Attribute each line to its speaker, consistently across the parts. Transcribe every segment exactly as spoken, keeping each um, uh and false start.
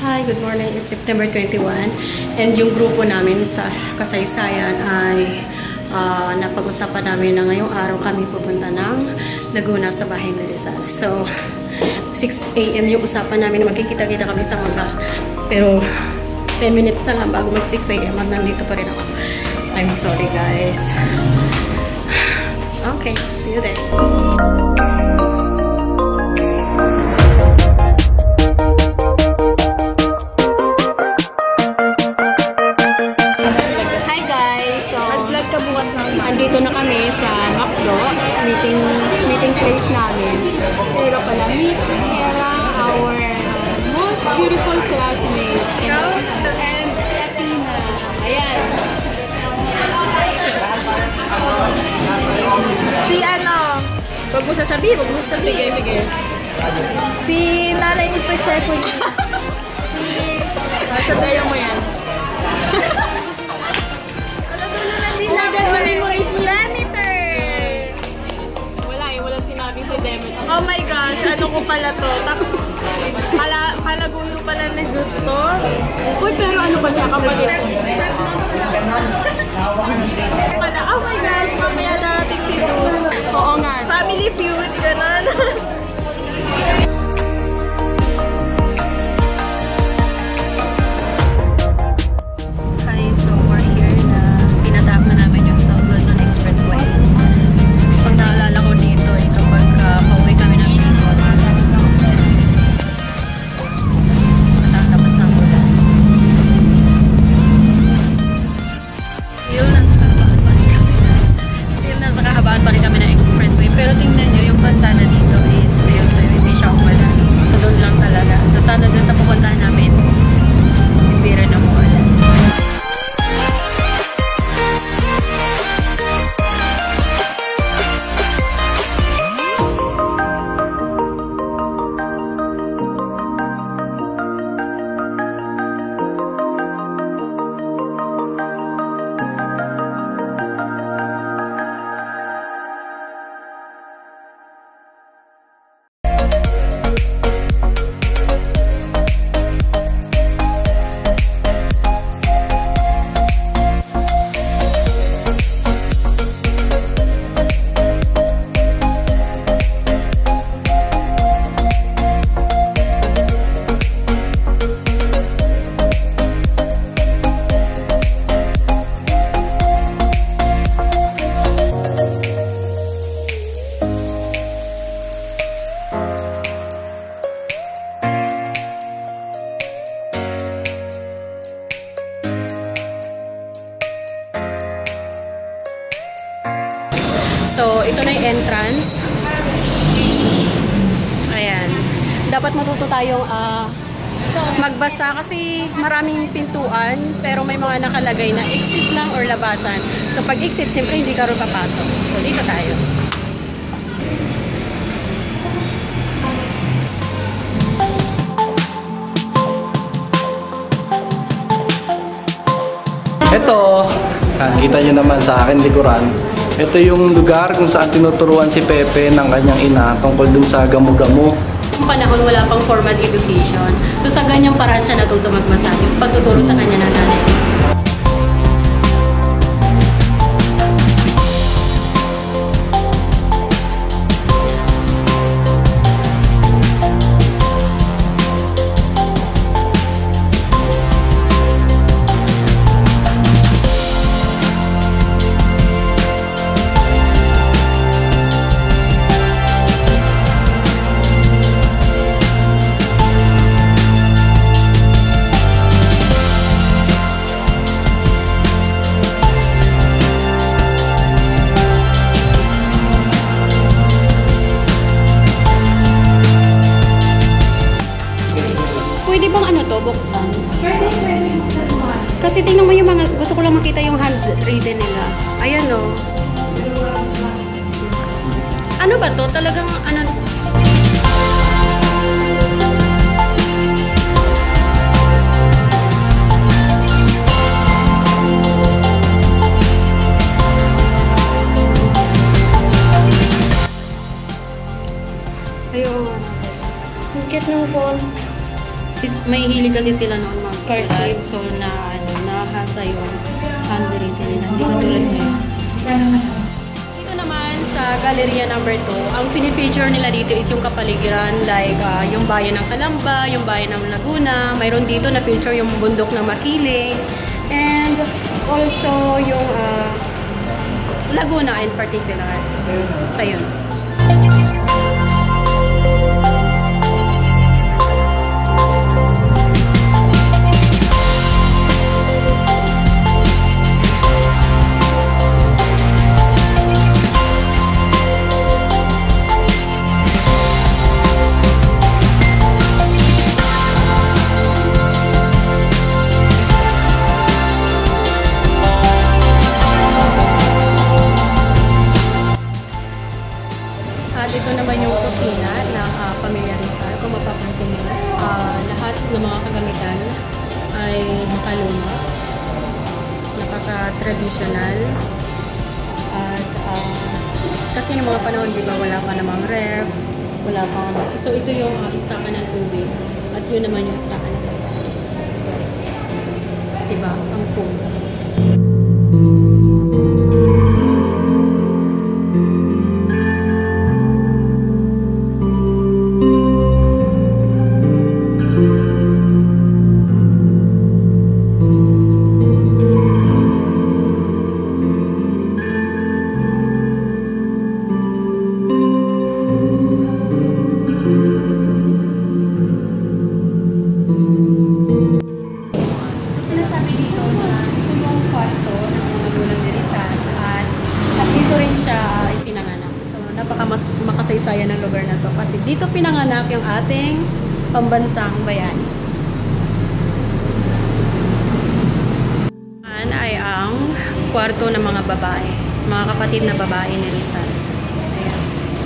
Speaker 1: Hi, good morning. It's September twenty-first and yung grupo namin sa kasaysayan ay uh, napag-usapan namin na ngayong araw kami pupunta ng Laguna sa bahay ni Rizal. So, six A M yung usapan namin na magkikita-kita kami sa mga, pero ten minutes na lang bago mag six A M at nandito pa rin ako. I'm sorry guys. Okay, see you there. Andito na kami sa Macdo, meeting meeting place namin. Pero pala, meet Hera, our most beautiful classmates. And, and si Athena. Ayan.
Speaker 2: Si ano? Huwag mo sasabihin, huwag mo sasabihin. Sige, sige. Si Nanay ni Pesay ko. Si... Sabayan mo yan.
Speaker 1: Si Demet.
Speaker 2: Oh my gosh, ano ko pala to? Tapos, pala, palaguyo pala ni Zeus to.
Speaker 1: Uy, pero ano ba siya kapatid?
Speaker 2: Pala, oh my gosh, mamaya darating si Zeus.
Speaker 1: Oo nga.
Speaker 2: Family feud, gano'n.
Speaker 1: Hi, so we're here na tinatap na namin yung South Luzon Expressway. Pag naalala ko dito, eh, kapag uh, pauwi kami ng Bicol, matatapas ng ulan. Still, nasa kahabaan pa rin kami na, still, nasa kahabaan pa rin kami ng expressway. Pero tingnan nyo, yung pasada dito is still, hindi siya umulan. So, doon lang talaga. So, sana doon sa pupuntahan namin, hindi rin umulan. So, ito na yung entrance. Ayan. Dapat matuto tayong uh, magbasa kasi maraming pintuan pero may mga nakalagay na exit lang or labasan. So, pag exit, siyempre hindi ka rin papasok. So, dito tayo.
Speaker 3: Ito, nakita nyo naman sa akin likuran. Ito yung lugar kung saan tinuturuan si Pepe ng kanyang ina tungkol dun sa gamo-gamo.
Speaker 1: Yung panahon wala pang formal education. So sa ganyang paraan siya natuto magbasa. Yung pagtuturo sa kanya ng nanay. Pwede bang ano to, buksan?
Speaker 2: Pwede, pwede.
Speaker 1: Kasi tingnan mo yung mga, gusto ko lang makita yung handwritten nila. Ayan o. Oh. Ano ba to? Talagang ano? kasi may hilig kasi sila noon
Speaker 2: Car
Speaker 1: magsulat.
Speaker 2: seat.
Speaker 1: So na ano, nahasa yung handwritten nila. Hindi katulad ngayon. Dito naman sa Galleria number two, ang pinifeature nila dito is yung kapaligiran like ah, yung bayan ng Calamba, yung bayan ng Laguna. Mayroon dito na feature yung bundok ng Makiling. And also yung ah, Laguna in particular. So yun. At ito naman yung kusina ng uh, Pamilya Rizal. Kung mapapansin nyo, uh, lahat ng mga kagamitan ay makaluma, napaka-traditional. At uh, kasi ng mga panahon, di ba, wala pa namang ref, wala pa namang... So ito yung uh, istakan ng tubig at yun naman yung istakan ng tubig. So, di ba, ang pool. Napaka-makasaysayan ng lugar na to kasi dito pinanganak yung ating pambansang bayani. Yan ay ang kwarto ng mga babae, mga kapatid na babae ni Rizal. Ayan.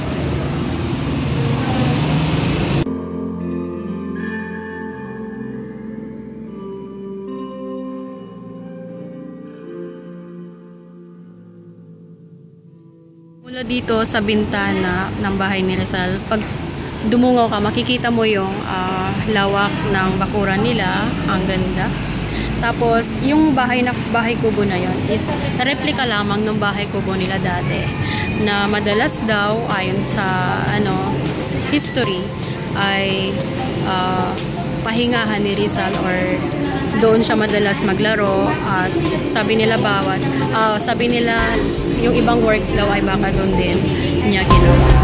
Speaker 1: Mula dito sa bintana ng bahay ni Rizal, pag dumungaw ka, makikita mo yung uh, lawak ng bakuran nila. Ang ganda. Tapos, yung bahay na bahay kubo na yon is replika lamang ng bahay kubo nila dati. Na madalas daw, ayon sa ano history, ay uh, pahingahan ni Rizal or doon siya madalas maglaro at sabi nila bawat uh, sabi nila yung ibang works daw ay baka doon din niya ginawa.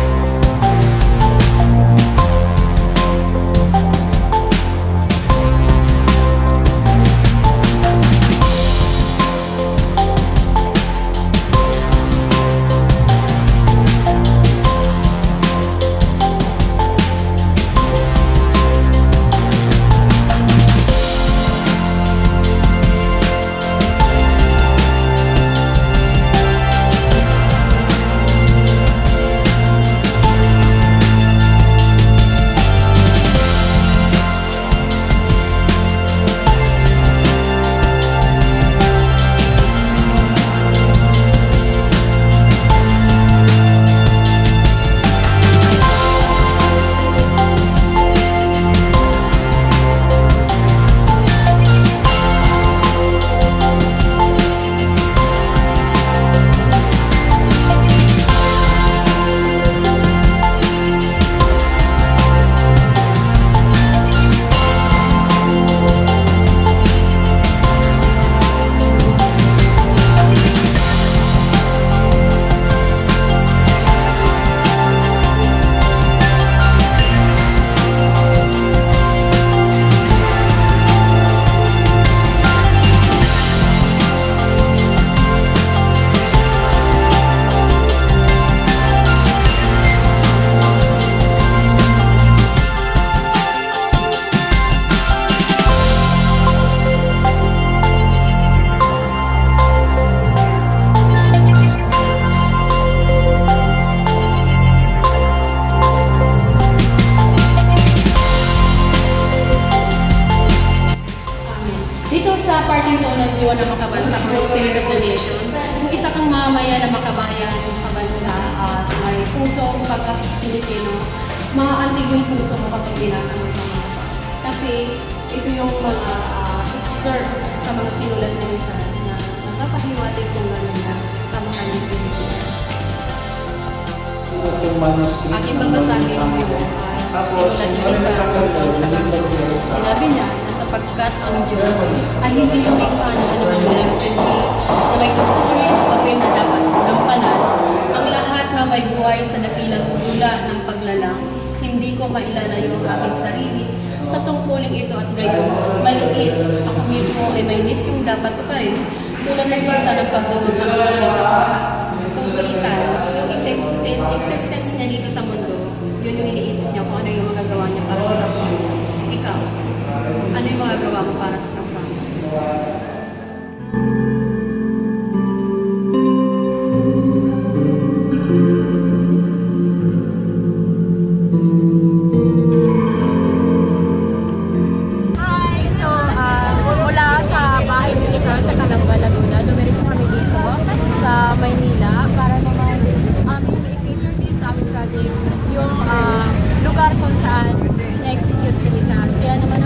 Speaker 1: ng makabansa or spirit of the nation. Kung isa kang mamaya na makabayan ng kabansa at may pusong pagka-Pilipino, maaantig yung puso mo kapag binasa mo ito. Kasi ito yung mga uh, excerpt sa mga sinulat na Rizal na nakapahiwatig kung gano'n na kamahan ng Pilipinas. Aking babasahin yung uh, sinulat ni Rizal tungkol sa kanto. Sinabi niya na sapagkat ang Diyos ay hindi lumikha ng anumang pinagsilbi na may tutuloy na papel na dapat gampanan, ang lahat na may buhay sa dakilang dula ng paglalang, hindi ko mailalayo ang aking sarili sa tungkuling ito at gayon, maliit, ako mismo ay may misyong dapat tuparin tulad ng minsan ng pagdugo sa mga kapwa. Kung si Rizal, yung existence, existence niya dito sa mundo, yun yung iniisip niya kung ano yung magagawa niya para sa kapwa. Ikaw, ano yung magagawa mo para sa kapwa?
Speaker 2: Maynila para naman aming may feature din sa aming project yung uh, lugar kung saan na-execute si Rizal. Kaya naman